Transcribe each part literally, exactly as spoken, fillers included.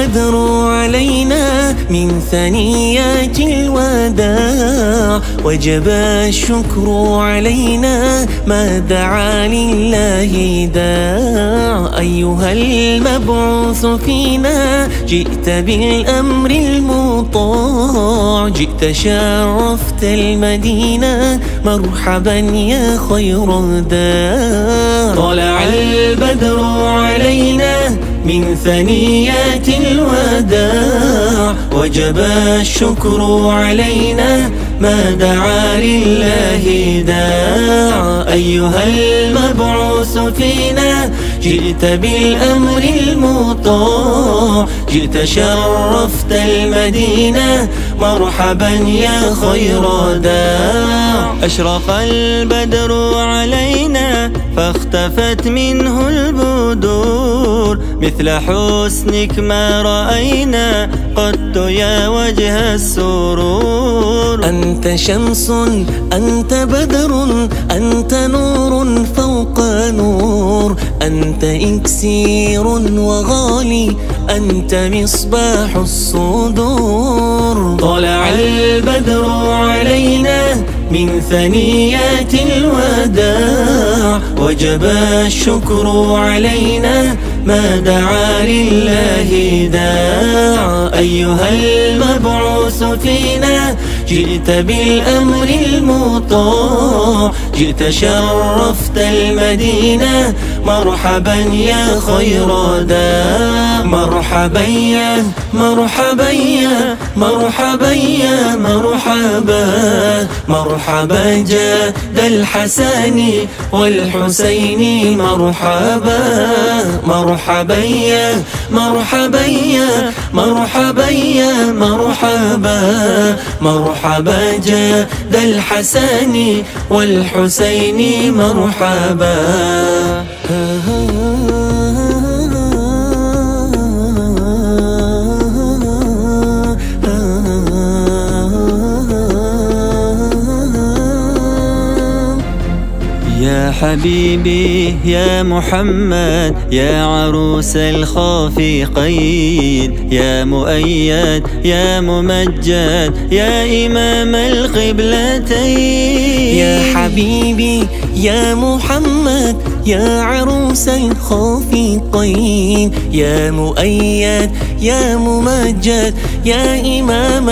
البدر علينا من ثنيات الوداع، وجب الشكر علينا ما دعا لله داع. أيها المبعوث فينا جئت بالأمر المطاع، جئت شرفت المدينة مرحبا يا خير داع. طلع البدر علينا من ثنيات الوداع، وجب الشكر علينا ما دعا لله داع. أيها المبعوث فينا جئت بالأمر المطاع، جئت شرفت المدينة مرحبا يا خير داع. أشرق البدر علينا فاختفت منه البدور، مثل حسنك ما رأينا قط يا وجه السرور. أنت شمس أنت بدر أنت نور فوق نور، أنت إكسير وغالي أنت مصباح الصدور. طلع البدر علينا من ثنيات الوداع، وجب الشكر علينا ما دعا لله داع. أيها المبعوث فينا جئت بالأمر المطاع، جئت شرفت المدينة مرحبا يا خير داع. مرحبا يا مرحبا يا مرحبا يا مرحبا، مرحبا جاد الحسن والحسين مرحبا. مرحبا يا مرحبا يا مرحبا يا مرحبا، مرحبا جاد الحسن والحسين مرحبا. يا حبيبي يا محمد يا عروس الخافقين، يا مؤيد يا ممجد يا إمام القبلتين. يا حبيبي يا محمد يا عروس الخافقين، يا مؤيد يا ممجد يا إمام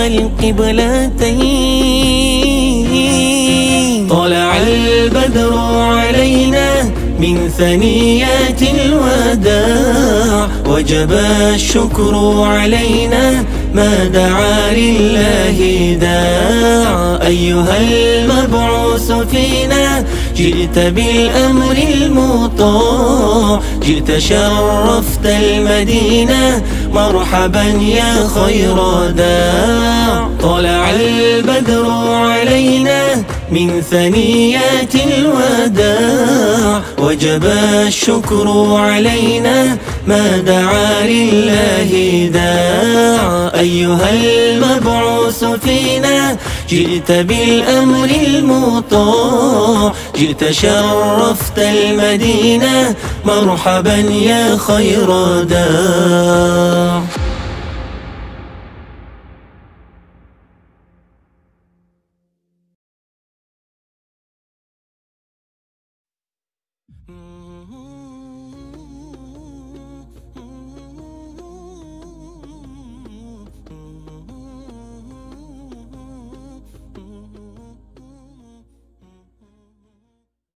القبلتين. طلع البدر علينا من ثنيات الوداع، وجب الشكر علينا ما دعا لله داع. أيها المبعوث فينا جئت بالأمر المطاع، جئت شرفت المدينة مرحبا يا خير داع. طلع البدر علينا من ثنيات الوداع، وجب الشكر علينا ما دعا لله داع. أيها المبعوث فينا جئت بالأمر المطاع، جئت شرفت المدينة مرحبا يا خير داع. Mm-hmm.